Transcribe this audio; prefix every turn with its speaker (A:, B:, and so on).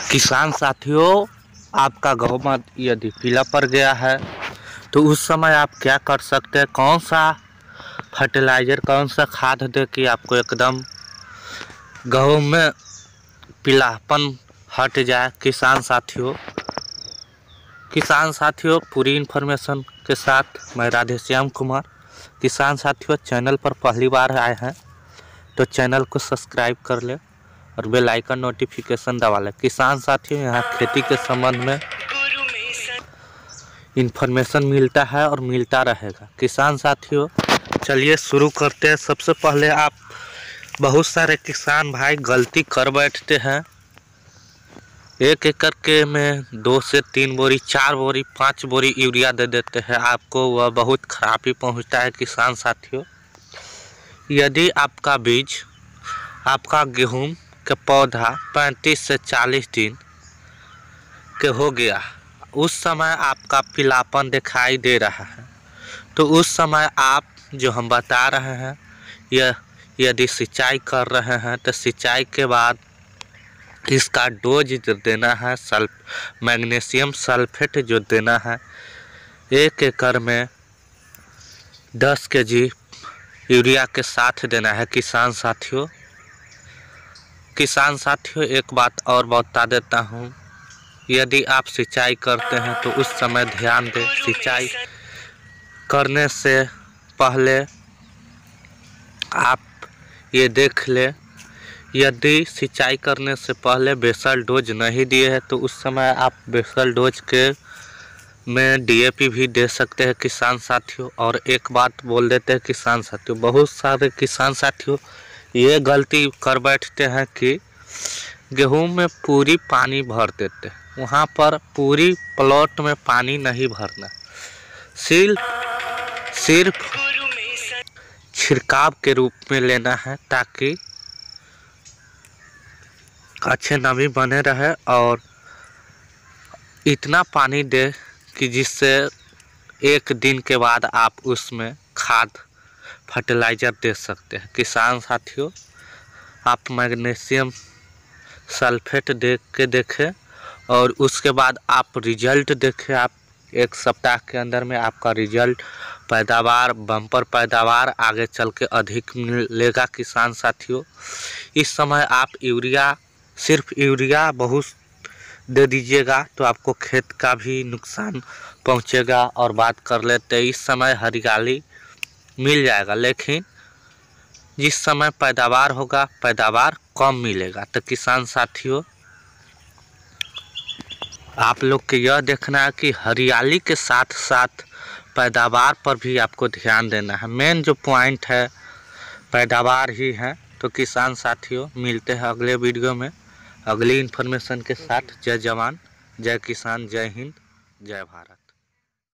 A: किसान साथियों, आपका गेहूं यदि पीला पड़ गया है तो उस समय आप क्या कर सकते हैं, कौन सा फर्टिलाइज़र, कौन सा खाद दे कि आपको एकदम गेहूं में पीलापन हट जाए। किसान साथियों पूरी इन्फॉर्मेशन के साथ मैं राधेश्याम कुमार। किसान साथियों, चैनल पर पहली बार आए हैं तो चैनल को सब्सक्राइब कर ले और बेल आइकन नोटिफिकेशन दबा ले। किसान साथियों, यहाँ खेती के संबंध में इन्फॉर्मेशन मिलता है और मिलता रहेगा। किसान साथियों, चलिए शुरू करते हैं। सबसे पहले बहुत सारे किसान भाई गलती कर बैठते हैं, 1 एकड़ के में 2 से 3 बोरी, 4 बोरी, 5 बोरी यूरिया दे देते हैं। आपको वह बहुत खराबी पहुंचता है। किसान साथियों, यदि आपका गेहूं का पौधा 35 से 40 दिन के हो गया, उस समय आपका पीलापन दिखाई दे रहा है, तो उस समय आप जो हम बता रहे हैं, यदि सिंचाई कर रहे हैं तो सिंचाई के बाद इसका डोज देना है, मैग्नीशियम सल्फेट जो देना है। 1 एकड़ में 10 केजी यूरिया के साथ देना है। किसान साथियों, एक बात और बता देता हूँ, यदि आप सिंचाई करते हैं तो उस समय ध्यान दें, सिंचाई करने से पहले आप ये देख ले, यदि सिंचाई करने से पहले बेसल डोज नहीं दिए हैं तो उस समय आप बेसल डोज के में डीएपी भी दे सकते हैं। किसान साथियों, और एक बात बोल देते हैं किसान साथियों, बहुत सारे किसान साथियों ये गलती कर बैठते हैं कि गेहूं में पूरी पानी भर देते हैं। वहाँ पर पूरी प्लॉट में पानी नहीं भरना, सिर्फ छिड़काव के रूप में लेना है, ताकि अच्छे नमी बने रहे और इतना पानी दे कि जिससे 1 दिन के बाद आप उसमें खाद फर्टिलाइज़र दे सकते हैं। किसान साथियों, आप मैग्नीशियम सल्फेट देखें और उसके बाद आप रिजल्ट देखें। आप 1 सप्ताह के अंदर में आपका रिजल्ट, पैदावार, बम्पर पैदावार आगे चल के अधिक मिलेगा। किसान साथियों, इस समय आप सिर्फ यूरिया बहुत दे दीजिएगा तो आपको खेत का भी नुकसान पहुंचेगा। और बात कर लेते हैं, इस समय हरियाली मिल जाएगा, लेकिन जिस समय पैदावार होगा, पैदावार कम मिलेगा। तो किसान साथियों, आप लोग के यह देखना है कि हरियाली के साथ साथ पैदावार पर भी आपको ध्यान देना है। मेन जो पॉइंट है पैदावार ही है। तो किसान साथियों, मिलते हैं अगले वीडियो में अगली इन्फॉर्मेशन के साथ। जय जवान, जय किसान, जय हिंद, जय भारत।